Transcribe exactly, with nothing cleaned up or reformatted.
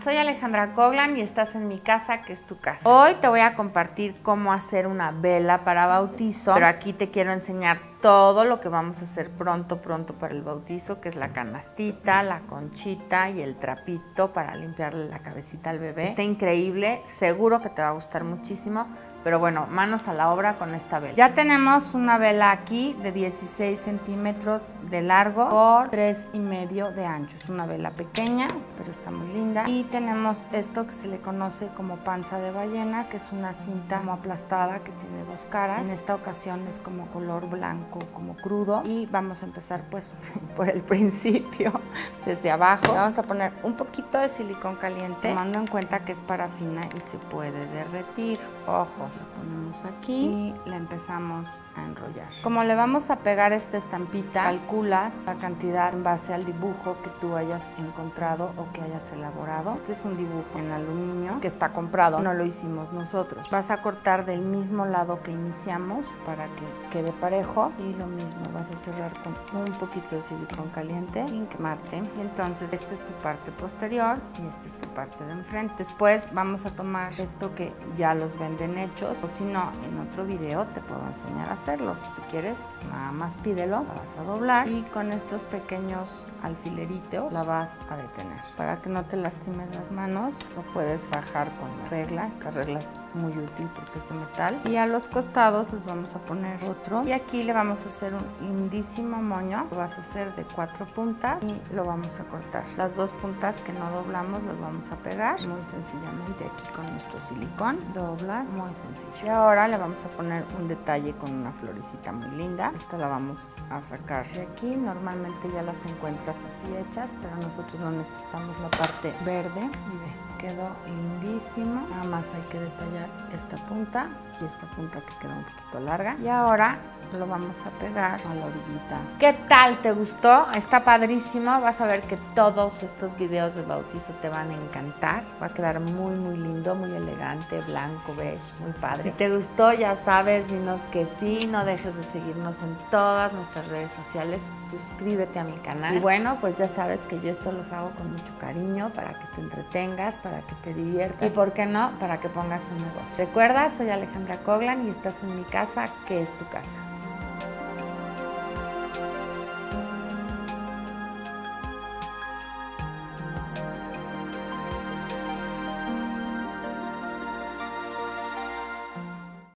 soy Alejandra Coglan y estás en mi casa, que es tu casa. Hoy te voy a compartir cómo hacer una vela para bautizo, pero aquí te quiero enseñar todo lo que vamos a hacer pronto, pronto para el bautizo, que es la canastita, la conchita y el trapito para limpiarle la cabecita al bebé. Está increíble, seguro que te va a gustar muchísimo. Pero bueno, manos a la obra con esta vela. Ya tenemos una vela aquí de dieciséis centímetros de largo por tres y medio de ancho. Es una vela pequeña, pero está muy linda. Y tenemos esto que se le conoce como panza de ballena, que es una cinta como aplastada que tiene dos caras. En esta ocasión es como color blanco, como crudo. Y vamos a empezar pues por el principio, desde abajo. Vamos a poner un poquito de silicón caliente, tomando en cuenta que es parafina y se puede derretir. Ojo. La ponemos aquí y la empezamos a enrollar. Como le vamos a pegar esta estampita, calculas la cantidad en base al dibujo que tú hayas encontrado o que hayas elaborado. Este es un dibujo en aluminio que está comprado, no lo hicimos nosotros. Vas a cortar del mismo lado que iniciamos para que quede parejo y lo mismo, vas a cerrar con un poquito de silicón caliente sin quemarte. Y entonces esta es tu parte posterior y esta es tu parte de enfrente. Después vamos a tomar esto que ya los venden hechos, o si no, en otro video te puedo enseñar a hacerlo. Si tú quieres, nada más pídelo, la vas a doblar y con estos pequeños alfileritos la vas a detener. Para que no te lastimes las manos, lo puedes bajar con la regla. Esta regla es muy útil porque es de metal. Y a los costados les vamos a poner otro. Y aquí le vamos a hacer un lindísimo moño. Lo vas a hacer de cuatro puntas y lo vamos a cortar. Las dos puntas que no doblamos las vamos a pegar muy sencillamente aquí con nuestro silicón. Doblas, muy sencillo. Y ahora le vamos a poner un detalle con una florecita muy linda. Esta la vamos a sacar de aquí. Normalmente ya las encuentras así hechas, pero nosotros no necesitamos la parte verde. Y ve, quedó lindísimo. Nada más hay que detallar esta punta y esta punta que queda un poquito larga. Y ahora lo vamos a pegar a la orillita. ¿Qué tal? ¿Te gustó? Está padrísimo. Vas a ver que todos estos videos de bautizo te van a encantar. Va a quedar muy, muy lindo, muy elegante, blanco, beige, muy padre. Si te gustó, ya sabes, dinos que sí. No dejes de seguirnos en todas nuestras redes sociales. Suscríbete a mi canal. Y bueno, pues ya sabes que yo esto los hago con mucho cariño para que te entretengas, para que te diviertas y, ¿por qué no?, para que pongas un negocio. Recuerda, soy Alejandra Coglan y estás en mi casa, que es tu casa.